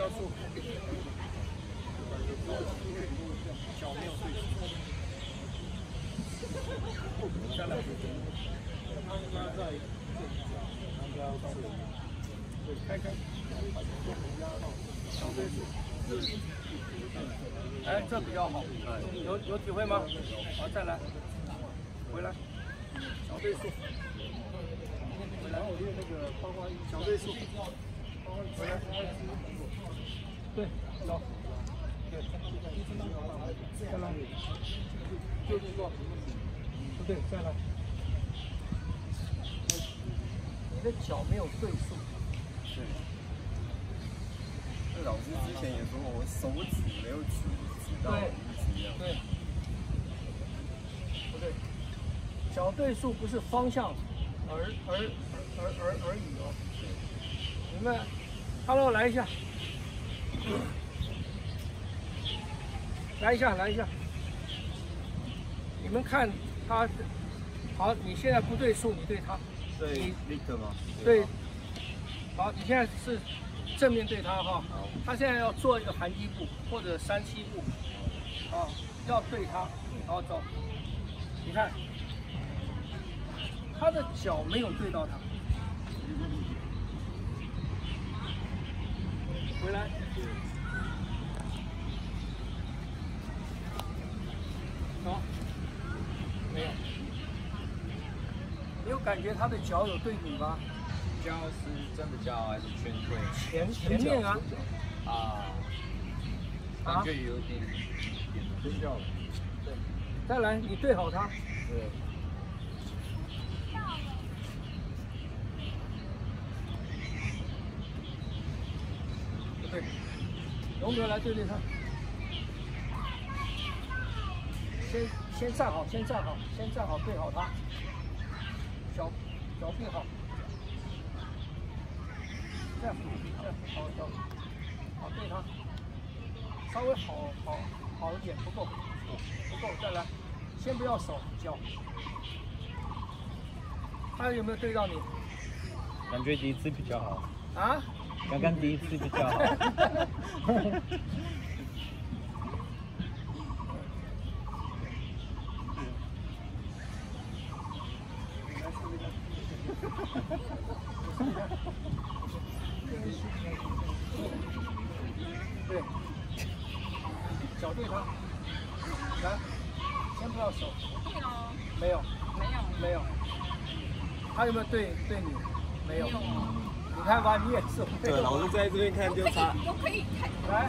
到树，脚没有对齐，下来，拉在对，开，小对数，哎，这比较好，有体会吗？好，再来，回来，小对数，回来，我练那个花花音，小对数，回来，对，走，对，再来，就这个，不对，再来。你的脚没有对数。 是。那老师之前也说过，我手指没有指到一样。 对。不对，脚对数不是方向而已哦。明白？Hello， 来一下。来一下。你们看他，好，你现在不对数，你对他。 对 Victor 吗？ 对，好，你现在是正面对他哈，他现在要做一个含击步或者3-7步，啊，要对他，好走，你看，他的脚没有对到他，回来，好，没有。你有感觉他的脚有对你吗？ 胶是真的胶还是圈对？ 前面啊。 感觉有点偏掉了。 对，再来，你对好他。 对。 对，龙哥来对他。先站好，对好他。脚对好，这样好对他，稍微好一点，不够，再来，先不要手脚，他有没有对到你？ 感觉第一次比较好。 啊？ 刚刚第一次比较好。 对，脚对他，来，先不要手。没有。他有没有对你？没有。你看吧，你也是。 对，老师在这边看就差。 都可以看。 来，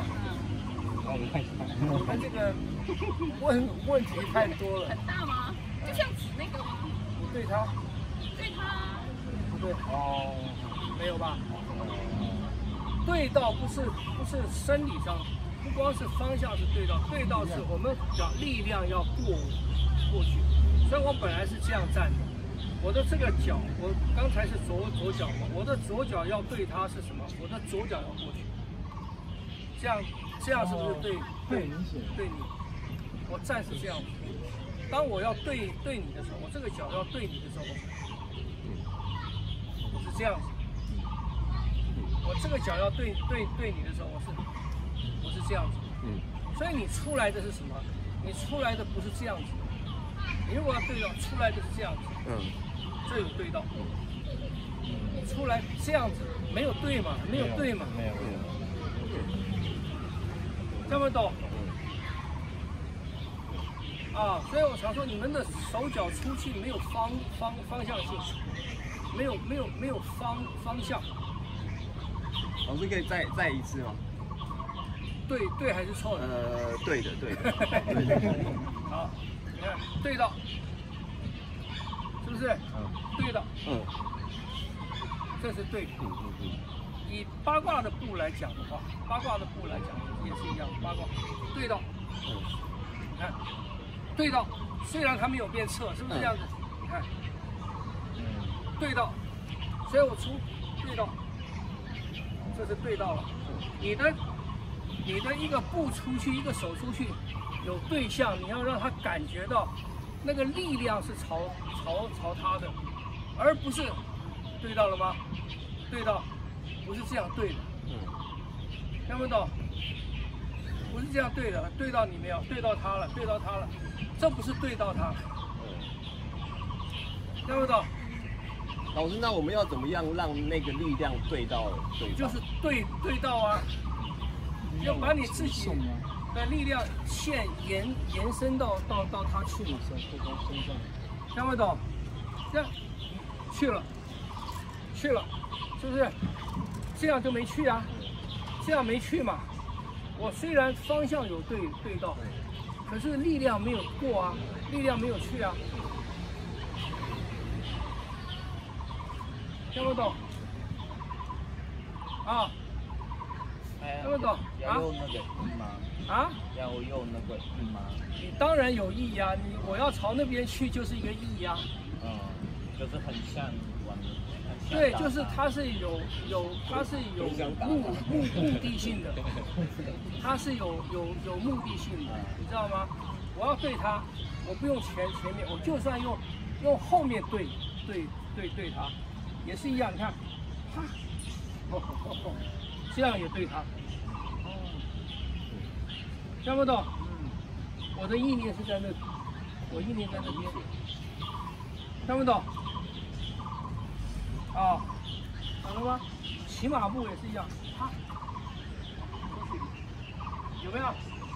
你看这个问题太多了。 很大吗？就像指那个吗？ 你对他。 对他。 不对。哦，没有吧？对到不是生理上，不光是方向是对到是我们讲力量要过去，所以我本来是这样站的，我的这个脚，我刚才是左脚嘛，我的左脚要对它是什么？我的左脚要过去，这样是不是对你？我站是这样子，当我要对你的时候，我这个脚要对你的时候，我是这样子。我这个脚要对你的时候，我是这样子，所以你出来的是什么？你出来的不是这样子，你如果要对到，出来的是这样子，这有对到，你出来这样子没有对嘛？没有，这么懂？啊，所以我常说你们的手脚出去没有方向性，没有方向。 老师可以再一次吗？ 对还是错的？ 对的。 好，你看对到，是不是？对的。这是对。以八卦的步来讲的话，也是一样，八卦对到。你看，对到，虽然它没有变侧，是不是这样子？你看，对到，所以我出对到。这是对到了，你的一个步出去，一个手出去，有对象，你要让他感觉到那个力量是朝他的，而不是对到了吗？对到，不是这样对的。 听不懂？不是这样对的，对到你没有？对到他了，对到他了，这不是对到他，听不懂？ 老师，那我们要怎么样让那个力量对到？ 就是对到啊，要把你自己的力量线延伸到他去嘛，听不懂？这样去了，是不是？这样就没去啊，这样没去嘛。我虽然方向有对到，可是力量没有过啊，力量没有去啊，听不懂？啊，听不懂啊？ 要用那个印吗？ 啊？ 要用那个印吗？ 你当然有意义啊，我要朝那边去就是一个意义啊。 就是很像往。 对，就是它是有目的性的，它是有目的性的，你知道吗？我要对它，我不用前面，我就算用后面对它，也是一样。你看，这样也对它，听不懂？我的意念是在那里，我意念在那边，听不懂？啊，懂了吗？骑马步也是一样，哈，有没有？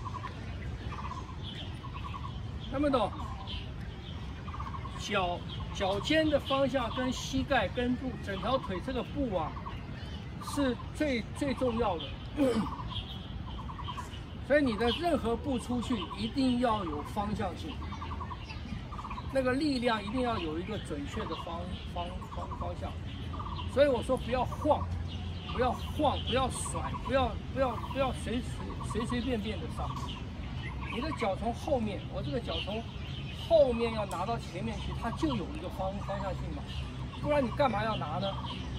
听不懂？脚尖的方向跟膝盖跟步，整条腿这个步啊，是最重要的。所以你的任何步出去一定要有方向性。那个力量一定要有一个准确的方向，所以我说不要晃，不要甩，不要随便的上。你的脚从后面，我这个脚从后面要拿到前面去，它就有一个方向性嘛，不然你干嘛要拿呢？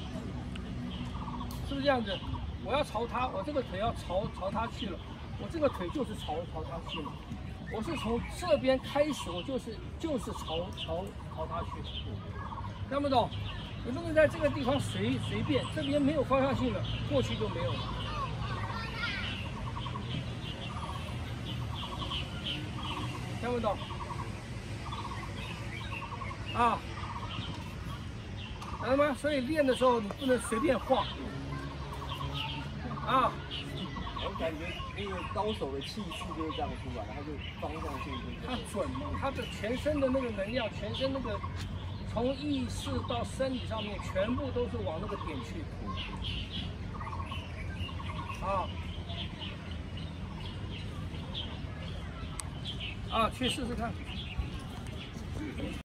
是不是这样子？我要朝它，我这个腿要朝它去了，我这个腿就是朝它去了。我是从这边开始，我就是朝他去，听不懂？你不能在这个地方随便，这边没有方向性了，过去就没有了。听不懂？啊，懂了吗？所以练的时候你不能随便晃，啊。 我感觉那个高手的气势就是这样出来，他就方向性就是他准嘛，他的全身的那个能量，全身那个从意识到生理上面，全部都是往那个点去。去试试看。